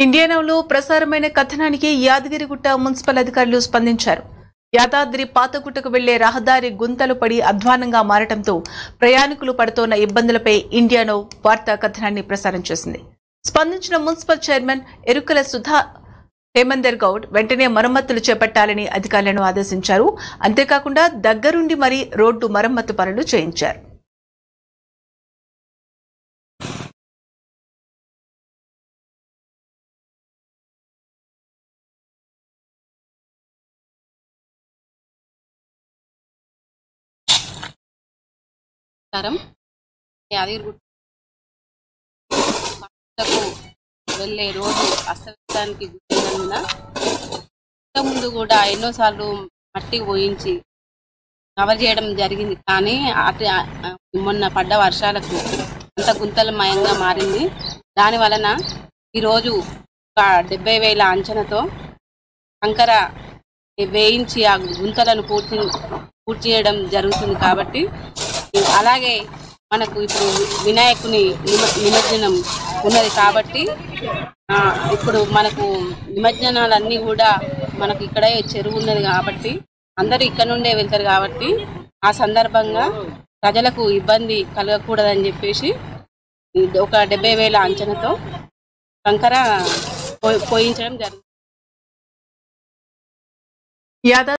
ఇండియానాలో ప్రసారమైన కథనానికి యాదగిరిగుట్ట మున్సిపల్ అధికారులు స్పందించారు. యాదాద్రి పాతగుట్టకు వెళ్లే రహదారి గుంతలు పడి అధ్వానంగా మారటంతో ప్రయాణికులు పడుతోన్న ఇబ్బందులపై ఇండియానో వార్తా కథనాన్ని ప్రసారం చేసింది. స్పందించిన మున్సిపల్ చైర్మన్ ఎరుకల సుధా హేమందర్ గౌడ్ వెంటనే మరమ్మతులు చేపట్టాలని అధికారులను ఆదేశించారు. అంతేకాకుండా దగ్గరుండి మరీ రోడ్డు మరమ్మతు పనులు చేయించారు. యాదగిరిగుట్టకు వెళ్ళే రోడ్డు అస్తవ్యస్తానికి గురైనందున ఇంతకుముందు కూడా ఎన్నోసార్లు మట్టి పోయించి కవర్ చేయడం జరిగింది. కానీ మొన్న పడ్డ వర్షాలకు అంత గుంతలమయంగా మారింది. దాని వలన ఈరోజు ఒక 70,000 అంచనాతో కంకర వేయించి ఆ గుంతలను పూర్తి చేయడం జరుగుతుంది. కాబట్టి అలాగే మనకు ఇప్పుడు వినాయకుని నిమజ్జనం ఉన్నది కాబట్టి ఇప్పుడు మనకు నిమజ్జనాలన్నీ కూడా మనకు ఇక్కడే చెరువు ఉన్నది కాబట్టి అందరూ ఇక్కడ నుండే వెళ్తారు. కాబట్టి ఆ సందర్భంగా ప్రజలకు ఇబ్బంది కలగకూడదని చెప్పేసి ఒక 70,000 అంచనాతో కంకర పోయించడం జరుగుతుంది.